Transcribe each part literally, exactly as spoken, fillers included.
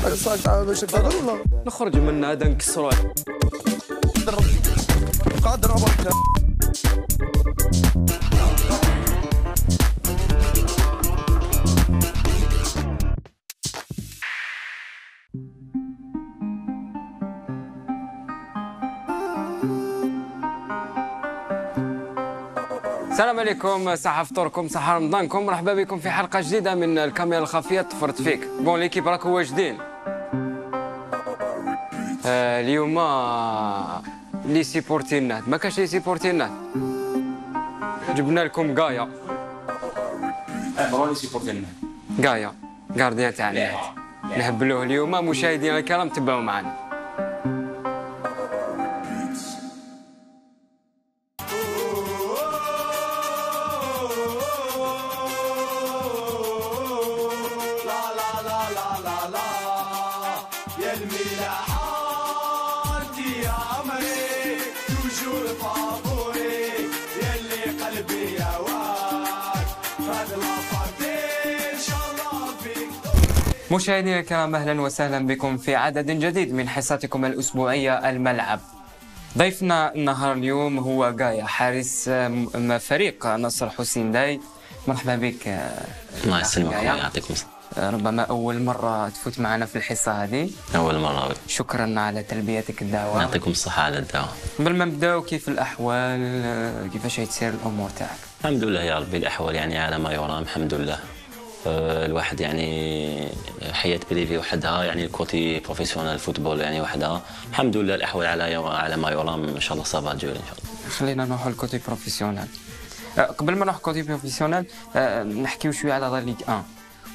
صاك تاع باش تهضر ولا نخرج من هذا نكسرو قادر برك. السلام عليكم، صحة فطوركم، صحة رمضانكم، مرحبا بكم في حلقة جديدة من الكاميرا الخفية طفرت فيك. بون ليكيب راكو واجدين. آه اليوم لي سيبورتينات ما كاش لي سيبورتينات، جبنا لكم قايا. اه لي سيبورتينات قايا غارديان تاع النهد نهبلوه اليوم. مشاهدينا الكرام تبعوا معنا. مشاهدينا الكرام، اهلا وسهلا بكم في عدد جديد من حصتكم الاسبوعيه الملعب. ضيفنا النهار اليوم هو قايا، حارس فريق نصر حسين داي. مرحبا بك. الله يسلمك ويعطيكم الصحة. ربما اول مره تفوت معنا في الحصه هذه. اول مره. شكرا على تلبيتك الدعوه. يعطيكم الصحه على الدعوه. قبل ما نبداو، كيف الاحوال؟ كيفاش تسير الامور تاعك؟ الحمد لله يا ربي، الاحوال يعني على ما يرام الحمد لله. الواحد يعني حياة بريفي وحدها، يعني الكوتي بروفيسيونال فوتبول يعني وحدها. الحمد لله الاحوال على على ما يرام ان شاء الله صافا جوي ان شاء الله. خلينا نروحوا للكوتي بروفيسيونال. قبل ما نروح كوتي بروفيسيونال نحكيو شويه على لا ليغ واحد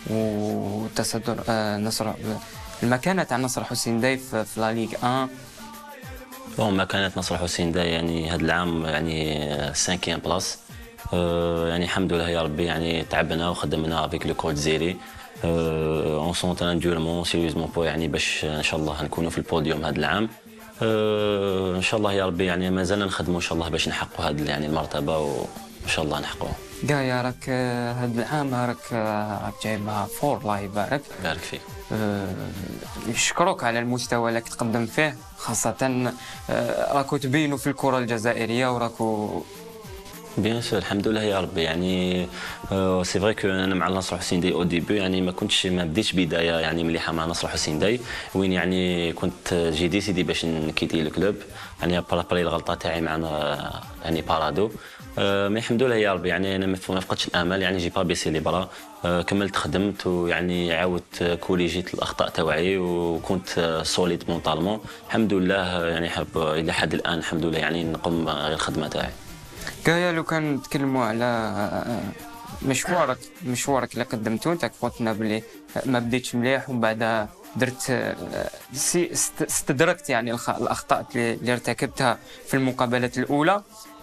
وتصدر نصر، المكانه تاع نصر حسين داي في لا ليغ واحد. بون مكانه نصر حسين داي يعني هذا العام يعني خامسين بلاص. أه يعني الحمد لله يا ربي، يعني تعبنا وخدمنا افيك لو كوتش زيري اون سونتان دورمون سيريوزمون بو يعني باش ان شاء الله نكونوا في البوديوم هذا العام. أه ان شاء الله يا ربي، يعني مازال نخدموا ان شاء الله باش نحققوا هذه يعني المرتبه وان شاء الله نحققوها. قايا راك هذا العام راك راك جايبها فور، الله يبارك. بارك فيك. أه نشكرك على المستوى اللي تقدم فيه، خاصه أه راكو تبينوا في الكره الجزائريه وراكو بيان سور الحمد لله يا ربي. يعني آه سي فري كو انا مع نصر حسين داي او ديبي يعني ما كنتش ما بديتش بدايه يعني مليحه مع نصر حسين داي، وين يعني كنت جي ديسيدي باش نكيتي الكلوب يعني بارابري الغلطه تاعي مع يعني بارادو. آه مي الحمد لله يا ربي، يعني انا ما فقدتش الامل، يعني جي با بيسي لي برا. آه كملت خدمت ويعني عاودت كوليجيت الاخطاء تاعي وكنت سوليد مونطالمون الحمد لله. يعني حب الى حد الان الحمد لله يعني نقوم غير الخدمه تاعي. قايا لو كان نتكلموا على مشوارك مشوارك اللي قدمته، انت قلتنا بلي ما بديتش مليح ومن بعد درت استدركت يعني الاخطاء اللي ارتكبتها في المقابلات الاولى.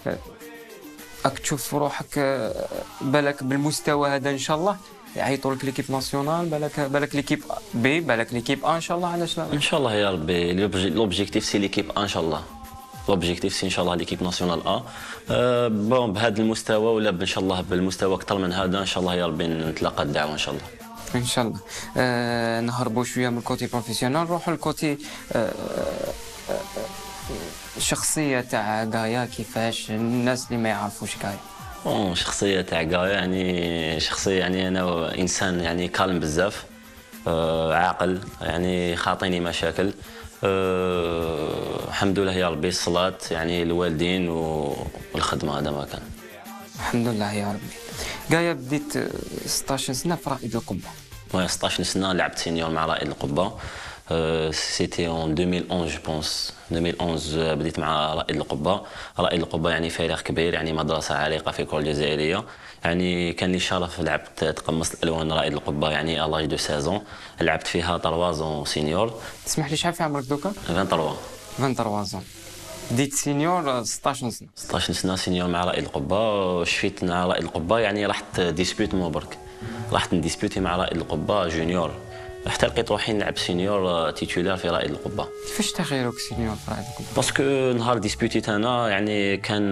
راك تشوف روحك بالك بالمستوى هذا ان شاء الله يعيطوا لك ليكيب ناسيونال، بالك بالك ليكيب بي، بالك ليكيب ان شاء الله؟ علاش لا؟ ان شاء الله يا ربي. لوبجيكتيف سي ليكيب ان شاء الله. لوبجيكتيف سي ان شاء الله ليكيب ناسيونال ا. أه بون بهذا المستوى ولا ان شاء الله بالمستوى اكثر من هذا ان شاء الله يا ربي نتلاقى الدعوه ان شاء الله. ان شاء الله. أه نهربوا شويه من الكوتي بروفيسيونال، نروحوا للكوتي أه الشخصيه تاع قايا. كيفاش الناس اللي ما يعرفوش قايا؟ بون شخصيه تاع قايا يعني شخصيه يعني انا انسان يعني كالم بزاف، أه عاقل، يعني خاطيني مشاكل. أه الحمد لله يا ربي، الصلاة يعني الوالدين والخدمة هذا ما كان. الحمد لله يا ربي. قايا بديت ستطاش سنة في رائد القبة. وي ستطاش سنة لعبت سينيور مع رائد القبة. أه سيتي اون ألفين وإحدى عشر جو بونس. ألفين وإحدى عشر بديت مع رائد القبة. رائد القبة يعني فريق كبير، يعني مدرسة عريقة في الكرة الجزائرية. يعني كان لي شرف لعبت تقمصت الالوان رائد القبة يعني الاج دو سيزون، لعبت فيها طروازون سينيور. تسمح لي شحال في عمرك دوكا؟ ثلاثة وعشرين. ثلاثة وعشرين بديت سينيور ستطاش سنة. ستطاش سنة سينيور مع رائد القبة. شفيت مع رائد القبة يعني رحت ديسبيوت مو برك، رحت نديسبيوتي مع رائد القبة جونيور، حتى لقيت روحي نلعب سينيور تيتولار في رائد القبة. كيفاش تغيروك سينيور في رائد القبة؟ باسكو نهار ديسبيوتيت انا يعني كان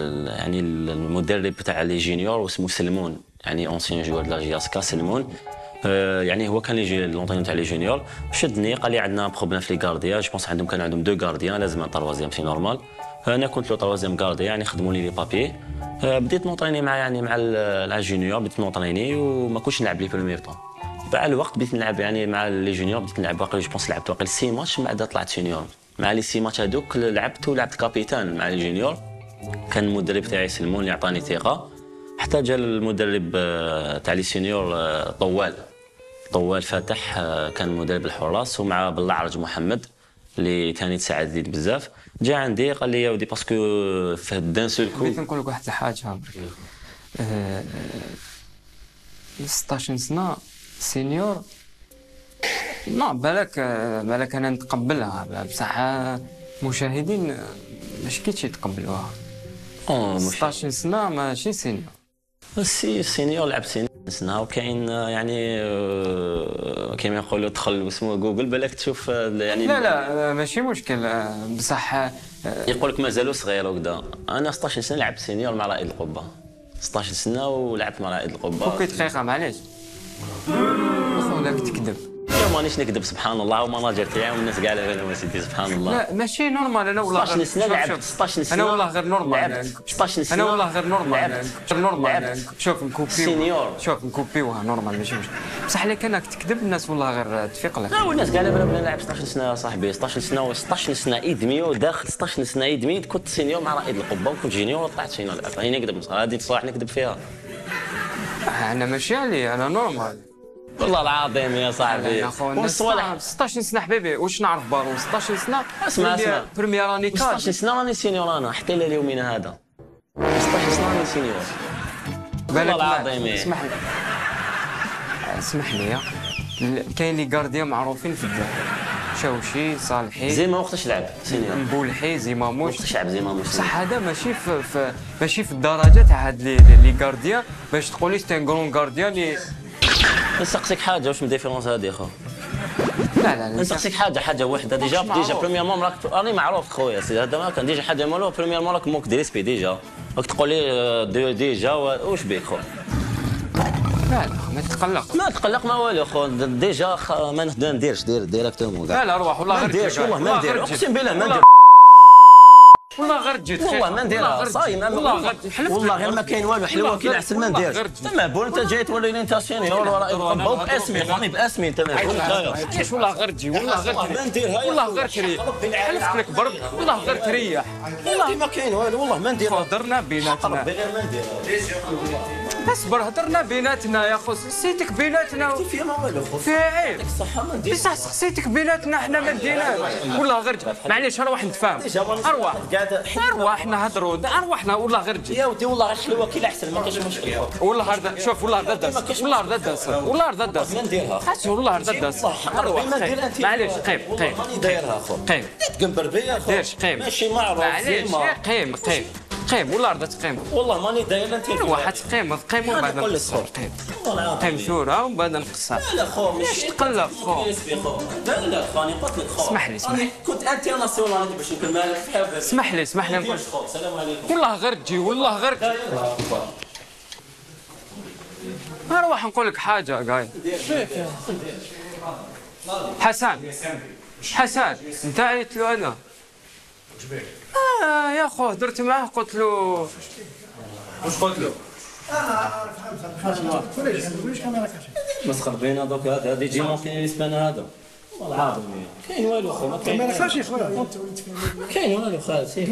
يعني المدرب تاع لي جونيور واسمه سلمون، يعني اونسيان جوار دو لا جي اس كا سلمون. آه يعني هو كان يجي لونطونيون تاع لي جونيور شدني قال لي عندنا بروبليم في لي غارديان جو بونس عندهم كان عندهم دو غارديان لازم طروازيام سي نورمال. انا كنت لو طروازيام غارديان يعني خدموا لي لي بابي. آه بديت نونطريني مع يعني مع لا جونيور بديت نونطريني وما كنتش نلعب لي بروميير طون. مع الوقت بديت نلعب يعني مع لي جونيور بديت نلعب باقي جو بونس لعبت باقي سي ماتش من بعد طلعت سينيور. مع لي سي ماتش هذوك لعبت ولعبت كابيتان مع لي جونيور. كان المدرب تاعي سلمون اللي عطاني ثقه حتى جا المدرب تاع لي سينيور طوال طوال فاتح كان مدرب الحراس ومع بالعرج محمد اللي ثاني تساعدني بزاف. جا عندي قال لي يا ودي باسكو في دان سول كو بغيت نقول لك واحد الحاجه أه ستطاش سنه سينيور ما بالك بالك انا نتقبلها بصح مشاهدين ماشي كيتش يتقبلوها. ستطاش سنه ماشي سينيور. السي السينيور لعب سينيور سنه وكاين يعني كيما يقولوا دخل اسمه جوجل بالك تشوف يعني لا لا ماشي مشكل بصح يقول لك مازالوا صغير وكذا. انا ستطاش سنه لعبت سينيور مع رائد القبه ستطاش سنه ولعبت مع رائد القبه. اوكي دقيقه معليش ولاك تكذب. لا مانيش نكذب سبحان الله ومناجر تاعي والناس كاع على سيدي سبحان الله. لا ماشي نورمال انا والله ستطاش سنه لعبت ستطاش سنه انا والله غير نورمال ستطاش سنه انا والله غير نورمال غير نورمال شوف نكوبيو سينيور شوف نكوبيوها نورمال ماشي مشكل بصح اللي كانك تكذب الناس والله غير تفيق لك. لا والناس كاع بلا بلا نلعب ستطاش سنه صاحبي ستطاش سنه ستطاش سنه ادمي وداخل ستطاش سنه ادمي كنت سينيور مع رائد القبه وكنت جينيور وطلعت سينيور. راني نكذب هذه صراحه نكذب فيها. انا ماشي علي انا نورمال والله العظيم يا صاحبي. والصوالح ستطاش سنه حبيبي واش نعرف بالون ستطاش سنه اسمع اسمع بريمير اني كار ستطاش سنه راني سينيور انا حتى الى يومنا هذا ستطاش سنه راني سينيور والله العظيم. اسمح لي اسمح لي كاين لي غارديان معروفين في الدار شاوشي صالحي زي ما وقتاش لعب سينيور مبولحي زيماموش وقتاش لعب زيماموش بصح هذا ماشي في, في ماشي في الدرجه تاع هاد لي لي غارديان باش تقولي سي ان غرون غارديان لي. نسقسيك حاجه واش من ديفيرونس هذه خو؟ لا لا نسقسيك حاجه حاجه واحده ديجا ديجا برومييرمون راك راني معروف خويا سي هذا ما كان ديجا حاجه مالو برومييرمون راك موك دي ريسبي ديجا راك تقول لي ديجا واش بيك خو؟ لا لا ما تقلق ما تقلق ما والو خو ديجا ما نديرش دير ديريكتومون لا لا روح والله غير ما نديرش والله ما ندير اقسم بالله ما ندير والله غير جيت والله ما نديرها صايم والله والله غير ما كاين والو حلوه كي احسن ما نديرش. انت مهبول انت جاي تولي لي انت سينيور ورائد القبه باسمي راني باسمي انت مهبول انت علاش والله غير تجي والله غير ما نديرها والله غير تريح حلفت لك برك والله غير تريح والله ما كاين والو والله ما نديرها هضرنا بيناتنا غير ما نديرها. اصبر هضرنا بيناتنا يا خو سقسيتك بيناتنا فيها ما والو خو فيها عيب الصحه ما نديرش بصح سقسيتك بيناتنا حنا ما ديناش والله غير معليش ارواح نتفاهم ارواح ارواح نهضروا ارواحنا والله غير جي يا ودي والله غير حلوه كي الاحسن ما كاينش مشكل. والله رد شوف والله رد داس والله رد داس والله رد داس ما نديرها حاس والله رد داس ارواح معليش قيم قيم ماني دايرها خو قيم تقنبر بيا خو ديرش قيم ماشي معروف معليش قيم قيم قيم والله رد قيم والله ماني داير انت واحد قيم قيم وبعد نقصر قيم قيم شوره وبعد نقصر. لا خو ليش تقلق خو؟ لا لا خاني قلت لك خو اسمح لي اسمح لي كنت انترناسيونال باش نكون مالك حابب اسمح لي اسمح لي نقول السلام عليكم والله غير تجي والله غير اروح نقول لك حاجه قايل حسن حسن انت عيط له انا اه يا خو درت معاه قلت له واش قلت له؟ مسخر بينا دوك هذا هذا يجي ممكن يسبان هذا والله العظيم كاين والو خو ما كاين ما كاينش خويا كاين والو خالتي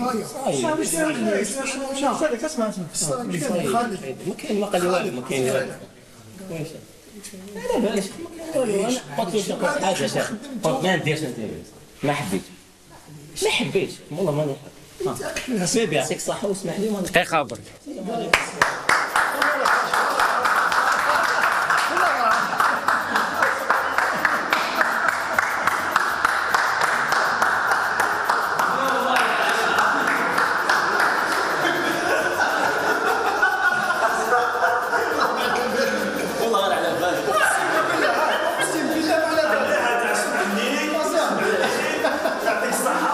خالد اسمع اسمع ما كاين ما قال لي والو ما كاين والو لا باش ما كاين والو انا قلت له شنو حاجه شاف ما نديرش انت ما حبيت ما حبيت والله ما نحب سيدي يعطيك الصحه واسمح لي دقيقه برك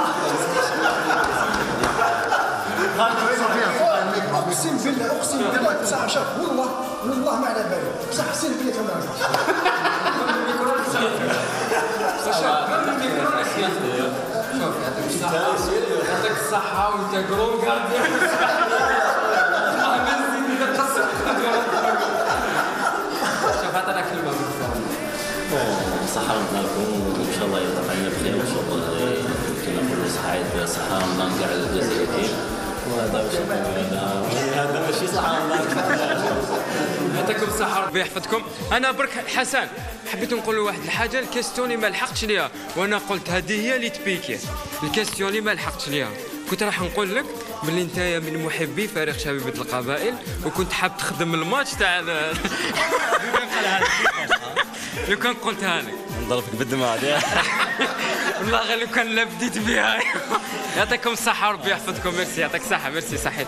اقسم بالله اقسم بالله يعطيك الصحة وانت جرون كارديان. شوف عطانا كلمة بالفعل. صحة رمضانكم وإن شاء الله يطلع علينا بخير وإن شاء الله كما نقولوا صحة يدير صحة رمضان كاع الجزائريين. وهذا واش هذا هذا ماشي صحة رمضان. يعطيكم الصحة ربي يحفظكم. أنا برك حسن حبيت نقول له واحد الحاجة، الكاستيون اللي ما لحقتش ليها وأنا قلت هذه هي اللي تبيكي، الكاستيون اللي ما لحقتش ليها كنت راح نقول لك باللي نتايا من محبي فريق شبيبة القبائل وكنت حاب تخدم الماتش تاع لو كان قلتها لك نضربك بالدماغ والله غير لو كان لا بديت بها. يعطيكم الصحة ربي يحفظكم. ميرسي يعطيك الصحة. ميرسي صحيت.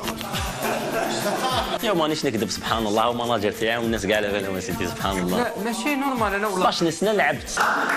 يوم مانيش نكذب سبحان الله، ومناجر تاعي والناس كاع على بالهم سيدي سبحان الله. لا ماشي نورمال. انا والله عشرين سنة لعبت.